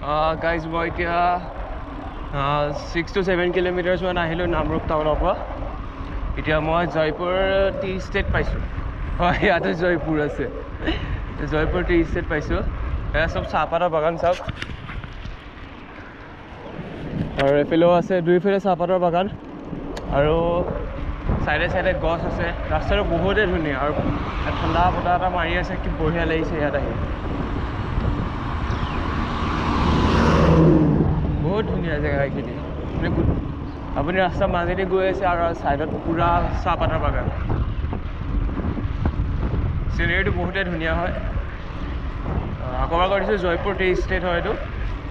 Guys, মই এতিয়া 6 to 7 kilometers মান আহিলোঁ নামৰূপ টাউনৰ পৰা। এতিয়া মই জয়পুৰ টি ষ্টেট পাইছোঁ। হয়, ইয়াতে জয়পুৰ আছে। জয়পুৰ টি ষ্টেট পাইছোঁ। এয়া চব চাহপাতৰ বাগান চাওক। আৰু এইফালেও আছে, দুইফালে চাহপাতৰ বাগান আৰু চাইডে চাইডে গছ আছে। ৰাস্তাটো বহুতেই ধুনীয়া আৰু ঠাণ্ডা বতাহ এটা মাৰি আছে, কি বঢ়িয়া লাগিছে ইয়াত আহি। বহুত ধুনীয়া জেগা এইখিনি। আপুনি ৰাস্তাৰ মাজেদি গৈ আছে আৰু ছাইডত পূৰা চাহপাতৰ বাগান। চিনেৰীটো বহুতেই ধুনীয়া হয়। আকৌ এবাৰ কৈ দিছোঁ, জয়পুৰ টি ষ্টেট হয় এইটো।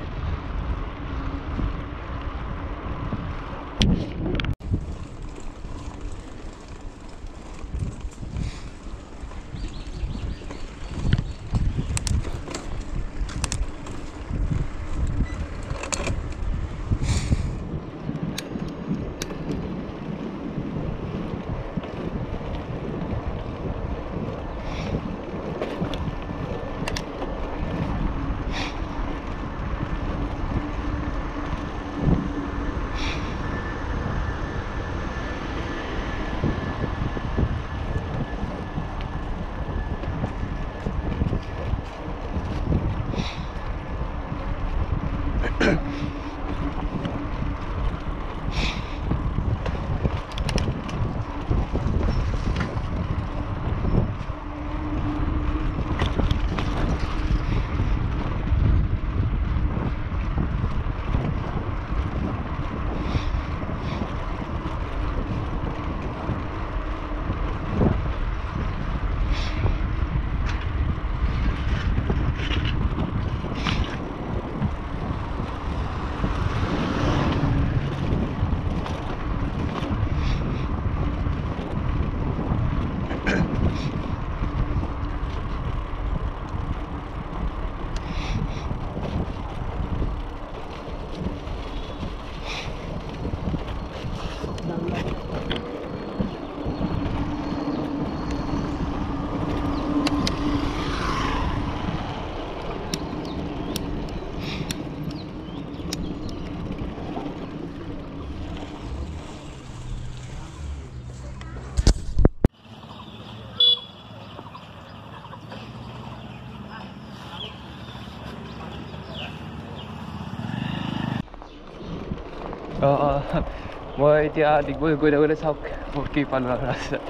মই এতিয়া ডিগবৈ গৈ থাকোঁতে চাওক মই কি পালোঁ আৰু ৰাস্তাত।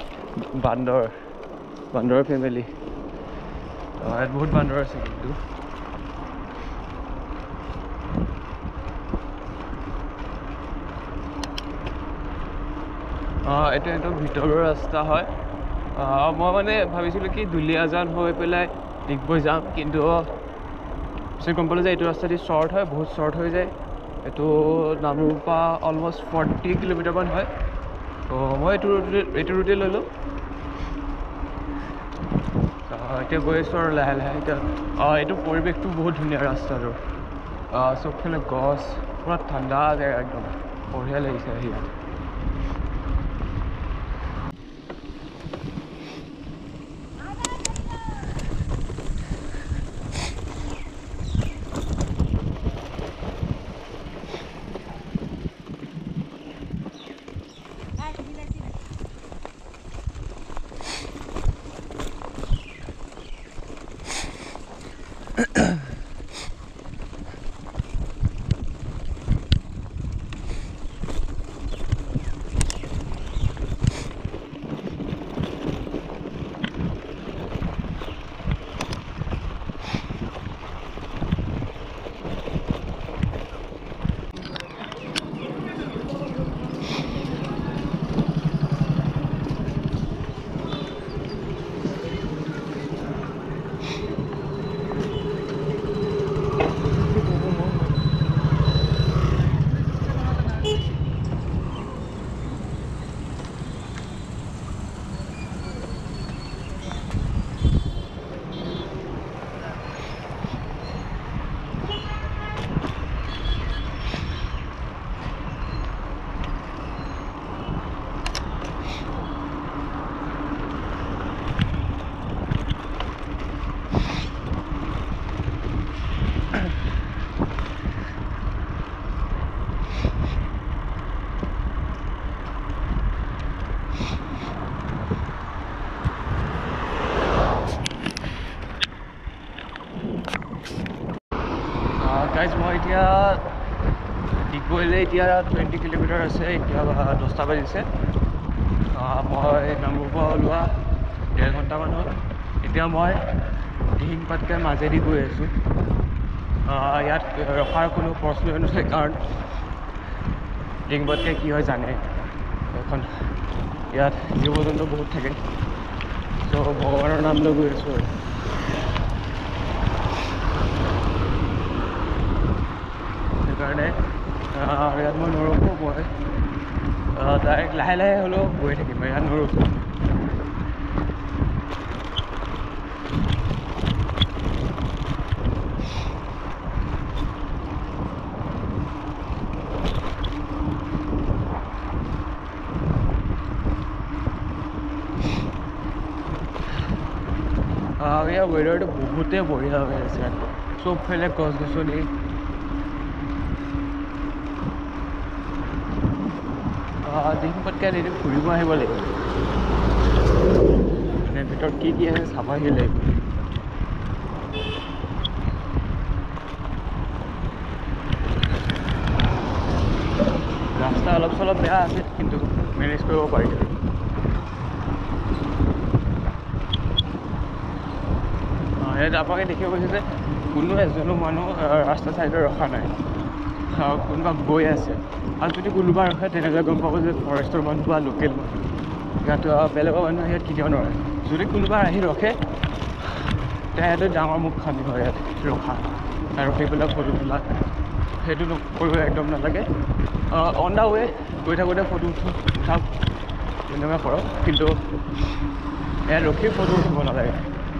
বান্দৰৰ ফেমিলি। ইয়াত বহুত বান্দৰ আছে কিন্তু। এইটো একদম ভিতৰৰ ৰাস্তা হয়। মই মানে ভাবিছিলোঁ কি দুলীয়াজান হৈ পেলাই ডিগবৈ যাম, কিন্তু পিছত গম পালোঁ যে এইটো ৰাস্তা দি শ্বৰ্ট হয়, বহুত শ্বৰ্ট হৈ যায়। এইটো নামৰূপৰ পৰা অলমষ্ট 40 কিলোমিটাৰমান হয়। ত' মই এইটো ৰুটে ল'লোঁ। এতিয়া গৈ আছোঁ আৰু লাহে লাহে। এতিয়া এইটো পৰিৱেশটো বহুত ধুনীয়া ৰাস্তাটোৰ। চবফালে গছ, পূৰা ঠাণ্ডা জেগা একদম বঢ়িয়া লাগিছে আহি ইয়াত। এতিয়া ডিগবৈলৈ এতিয়া 20 কিলোমিটাৰ আছে। এতিয়া 10টা বাজিছে। মই নামৰূপৰ ওলোৱা 1.5 ঘণ্টামান হ'ল। এতিয়া মই দিহিংপাটকাই মাজেদি গৈ আছোঁ। ইয়াত ৰখাৰ কোনো প্ৰশ্নই নুঠে, কাৰণ দিহিংপাটকাই কি হয় জানে। এখন ইয়াত জীৱ জন্তু বহুত থাকে। ত' ভগৱানৰ নাম লৈ গৈ আছোঁ। সেইকাৰণে ইয়াত মই নৰখোঁ। মই ডাইৰেক্ট লাহে লাহে হ'লেও গৈ থাকিম, ইয়াত নৰখোঁ। ইয়াৰ ৱেডাৰটো বহুতেই বঢ়িয়া হৈ আছে। চবফালে গছ গছনি। দিহিংপাটকাই এদিন ফুৰিব আহিব লাগিব। মানে ভিতৰত কি আছে চাবহি লাগিব। ৰাস্তা অলপ চলপ বেয়া আছে, কিন্তু মেনেজ কৰিব পাৰি। ইয়াত আপোনালোকে দেখিব পাইছে যে কোনো এজনো মানুহ ৰাস্তা ছাইডত ৰখা নাই। কোনোবা গৈ আছে, আৰু যদি কোনোবা ৰখে তেনেহ'লে গম পাব যে ফৰেষ্টৰ মানুহ বা লোকেল মানুহ। ইয়াত বেলেগৰ মানুহ ইয়াত কেতিয়াও নৰখে। যদি কোনোবা আহি ৰখে তেতিয়াতো ডাঙৰ মুখ খানি হয় ইয়াত ৰখা আৰু ৰখি পেলাই ফটো তোলা। সেইটো কৰিব একদম নালাগে। অন দা ৱে গৈ থাকোঁতে ফটো উঠাওক, তেনেকুৱা কৰক, কিন্তু ইয়াত ৰখি ফটো উঠিব নালাগে।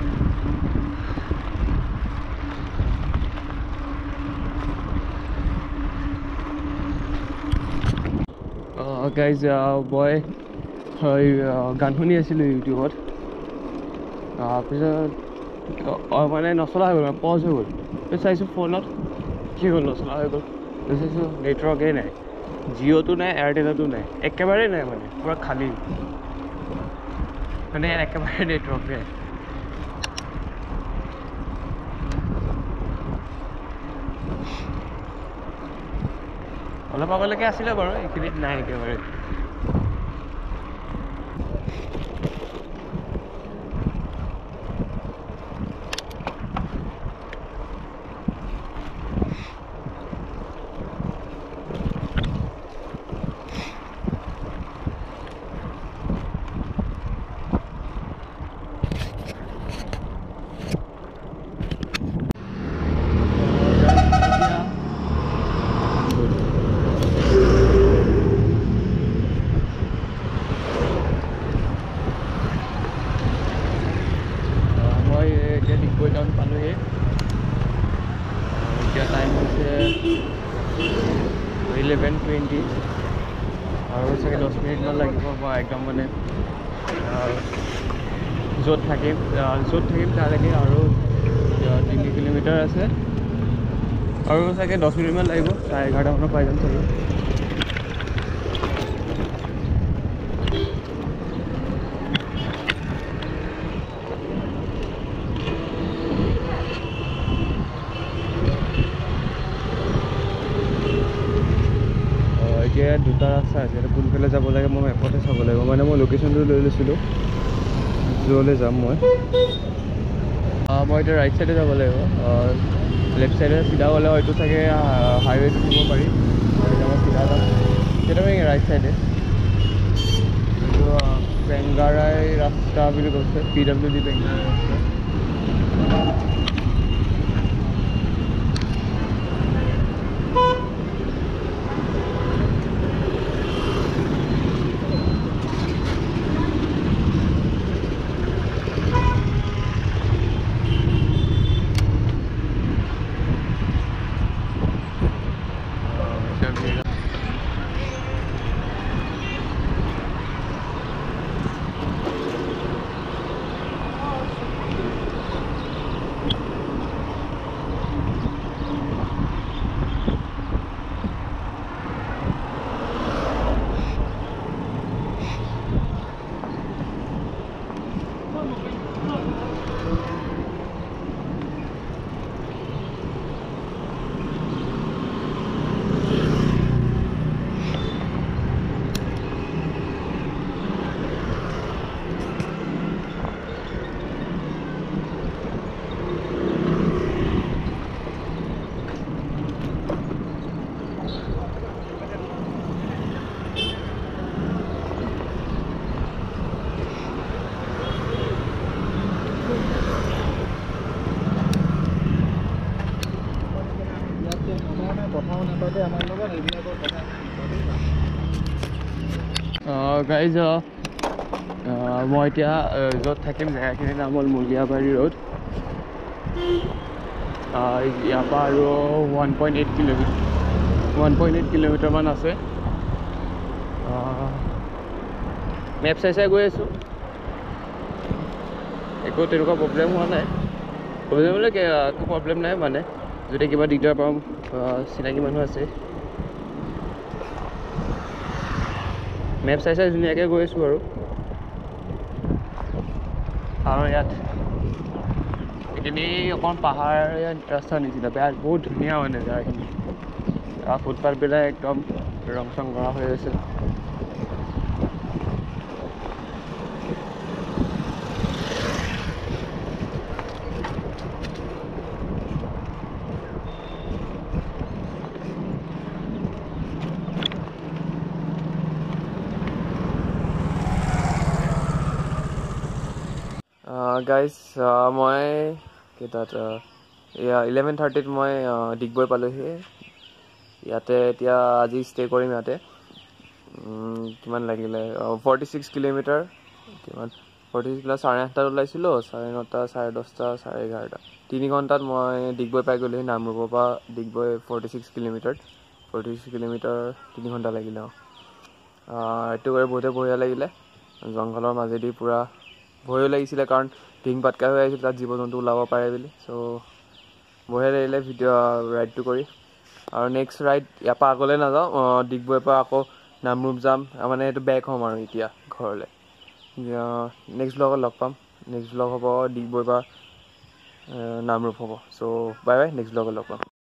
গাইজ, মই গান শুনি আছিলোঁ ইউটিউবত। তাৰপিছত মানে নচলা হৈ গ'ল, পজ হৈ গ'ল। চাইছোঁ ফোনত কি হ'ল, নচলা হৈ গ'ল। চাইছোঁ নেটৱৰ্কেই নাই, জিঅ'টো নাই, এয়াৰটেলতো নাই, একেবাৰে নাই। মানে পূৰা খালী, মানে ইয়াত একেবাৰে নেটৱৰ্ক নাই। অলপ আগলৈকে আছিলে বাৰু, এইখিনিত নাই একেবাৰে। ডিগবৈ টাউন পালোহি। এতিয়া টাইম হৈছে 11:20 আৰু চাগে 10 মিনিটমান লাগিব। মই একদম মানে য'ত থাকিম তালৈকে আৰু 3 কিলোমিটাৰ আছে, আৰু চাগে 10 মিনিটমান লাগিব। 11:30 মানত পাই যাম চাগে। এতিয়া দুটা ৰাস্তা আছে, কোনফালে যাব লাগে মই মেপতে চাব লাগিব। মানে মই লোকেশ্যনটো লৈ লৈছিলোঁ য'লৈ যাম মই এতিয়া ৰাইট চাইডে যাব লাগিব। লেফ্ট চাইডে চিধা গ'লে হয়তো চাগে হাইৱেটো দিব পাৰি। এতিয়া মই চিধা যাম, কেতিয়াবা ৰাইট চাইডে। কিন্তু বেংগাৰাই ৰাস্তা বুলি কৈছে, PWD বেংগাৰাই ৰাস্তা। গাইজ মই এতিয়া য'ত থাকিম জেগাখিনিৰ নাম হ'ল মুলিয়াবাৰী ৰোড। ইয়াৰ পৰা আৰু 1.8 কিলোমিটাৰমান আছে। মেপ চাই গৈ আছোঁ। একো তেনেকুৱা প্ৰব্লেম হোৱা নাই। প্ৰব্লেম হ'লে একো প্ৰব্লেম নাই মানে, যদি কিবা দিগদাৰ পাম চিনাকি মানুহ আছে। মেপ চাই ধুনীয়াকৈ গৈ আছোঁ আৰু ইয়াত এইখিনি অকণ পাহাৰীয়া ৰাস্তাৰ নিচিনা, বহুত ধুনীয়া মানে জেগাখিনি। ফুটপাথবিলাক একদম ৰং চং কৰা হৈ আছে। গাইজ মই কেইটাত 11:30ত মই ডিগবৈ পালোহি। ইয়াতে এতিয়া আজি ষ্টে কৰিম ইয়াতে। কিমান লাগিলে 46 কিলোমিটাৰ, কিমান 46 + 8:30 ওলাইছিলোঁ, 9:30, 10:30, 11:30, 3 ঘণ্টাত মই ডিগবৈ পাই গ'লোহি। নামৰূপৰ পৰা ডিগবৈ 46 কিলোমিটাৰ 3 ঘণ্টা লাগিলে। এইটো কৰি বহুতে বঢ়িয়া লাগিলে। জংঘলৰ মাজেদি পূৰা ভয়ো লাগিছিলে, কাৰণ টিং পাতকা হৈ আহিছিল, তাত জীৱ জন্তু ওলাব পাৰে বুলি। চ' বঢ়িয়া লাগিলে ৰাইডটো কৰি। আৰু নেক্সট ৰাইড ইয়াৰ পৰা আগলৈ নাযাওঁ, ডিগবৈৰ পৰা আকৌ নামৰূপ যাম, মানে এইটো বেক হ'ম আৰু এতিয়া ঘৰলৈ। নেক্সট ব্লগত লগ পাম। নেক্সট ব্লগ হ'ব ডিগবৈৰ পৰা নামৰূপ হ'ব। চ' বাই বাই, নেক্সট ব্লগত লগ পাম।